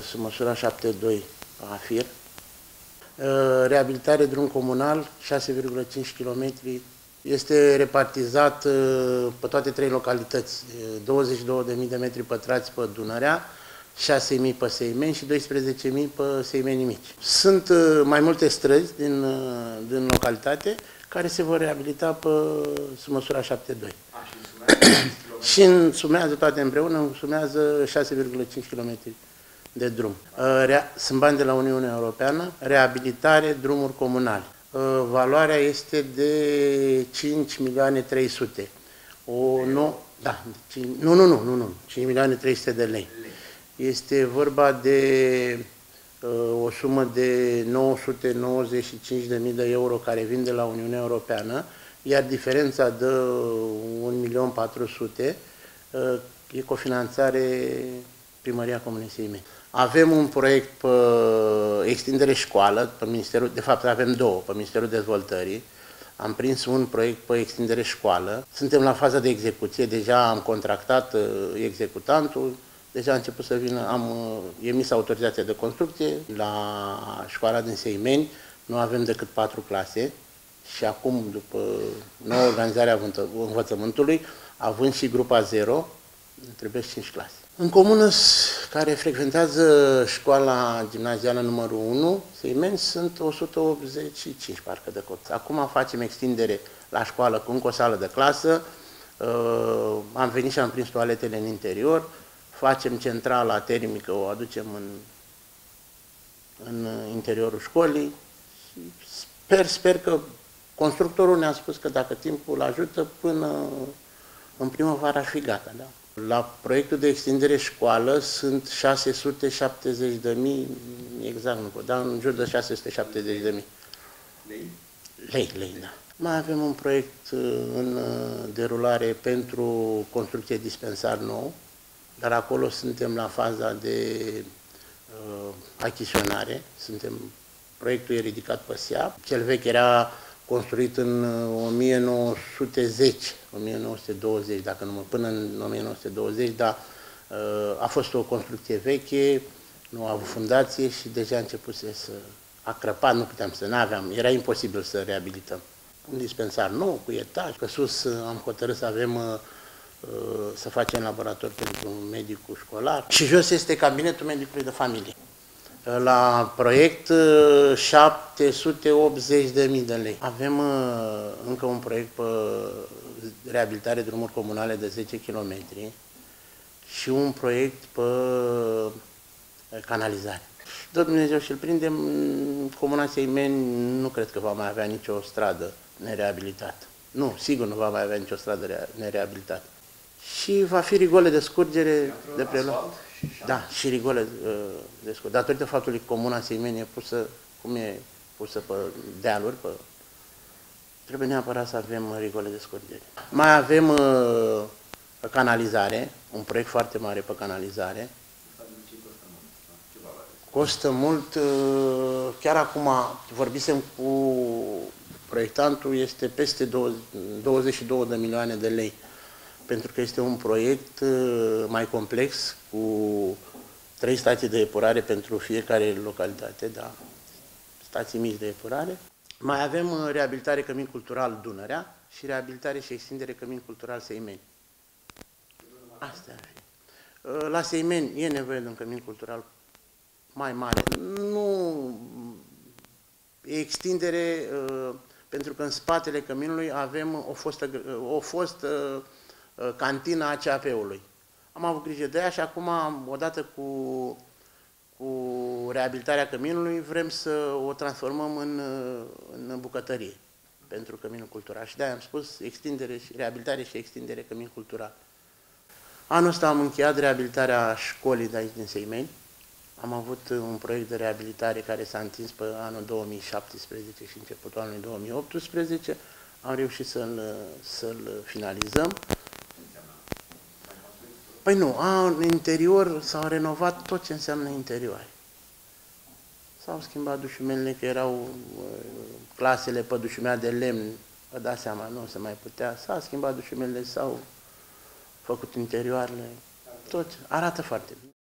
măsura 72 AFIR. Reabilitare drum comunal, 6,5 km. Este repartizat pe toate 3 localități, 22.000 de metri pătrați pe Dunărea, 6.000 pe Seimeni și 12.000 pe Seimenii Mici. Sunt mai multe străzi din localitate care se vor reabilita pe măsura 72. Și însumează toate împreună, însumează 6,5 km de drum. Sunt bani de la Uniunea Europeană, reabilitare, drumuri comunale. Valoarea este de 5.300.000. Nu, 5.300.000 de lei. Este vorba de o sumă de 995.000 de euro care vin de la Uniunea Europeană, iar diferența de 1.400.000 e cofinanțare Primăria Comunei Seimeni. Avem un proiect pe extindere școală, pe Ministerul, de fapt avem două, pe Ministerul Dezvoltării. Am prins un proiect pe extindere școală. Suntem la faza de execuție, deja am contractat executantul, deja a început să vină, am emis autorizația de construcție la școala din Seimeni. Nu avem decât 4 clase și acum, după nouă organizarea învățământului, având și grupa 0, trebuie 5 clase. În comună care frecventează școala gimnazială numărul 1, Seimeni, sunt 185 parcă de copii. Acum facem extindere la școală cu încă o sală de clasă, am venit și am prins toaletele în interior, facem centrala termică, o aducem în interiorul școlii și sper că constructorul ne-a spus că dacă timpul ajută, până în primăvară ar fi gata. Da? La proiectul de extindere școală sunt 670.000, exact nu pot, dar în jur de 670.000. Lei, da. Mai avem un proiect în derulare pentru construcție dispensar nou, dar acolo suntem la faza de achiziționare. Proiectul e ridicat pe SEAP. Cel vechi era construit în 1920, dacă nu până în 1920, dar a fost o construcție veche, nu a avut fundație și deja a început să a crăpat, nu puteam era imposibil să reabilităm. Un dispensar nou, cu etaj, că sus am hotărât să avem să facem laborator pentru medicul școlar și jos este cabinetul medicului de familie. La proiect 780.000 de lei. Avem încă un proiect pe reabilitare drumuri comunale de 10 km și un proiect pe canalizare. Tot Dumnezeu și-l prindem, Comuna Seimeni nu cred că va mai avea nicio stradă nereabilitată. Nu, sigur nu va mai avea nicio stradă nereabilitată. Și va fi rigole de scurgere de preluat. Da, și rigole de scurgere. Datorită faptului că Comuna Seimeni e pusă, cum e pusă pe dealuri, trebuie neapărat să avem rigole de scurgere. Mai avem canalizare, un proiect foarte mare pe canalizare. Costă mult, chiar acum vorbisem cu proiectantul, este peste 22 de milioane de lei, pentru că este un proiect mai complex, cu 3 stații de epurare pentru fiecare localitate, da, stații mici de epurare. Mai avem reabilitare cămin cultural Dunărea și reabilitare și extindere cămin cultural Seimeni. Astea ar fi. La Seimeni e nevoie de un cămin cultural mai mare. Nu extindere, pentru că în spatele căminului avem o fostă cantina a CAP-ului. Am avut grijă de ea și acum, odată cu reabilitarea căminului, vrem să o transformăm în bucătărie pentru căminul cultural. Și de-aia am spus reabilitare și extindere cămin cultural. Anul ăsta am încheiat reabilitarea școlii de aici din Seimeni. Am avut un proiect de reabilitare care s-a întins pe anul 2017 și începutul anului 2018. Am reușit să-l finalizăm. Păi nu, în interior s-au renovat tot ce înseamnă interioare. S-au schimbat dușumelele, că erau clasele pe dușumea de lemn, vă dați seama, nu se mai putea. S-au schimbat dușumelele, s-au făcut interioarele, tot arată foarte bine.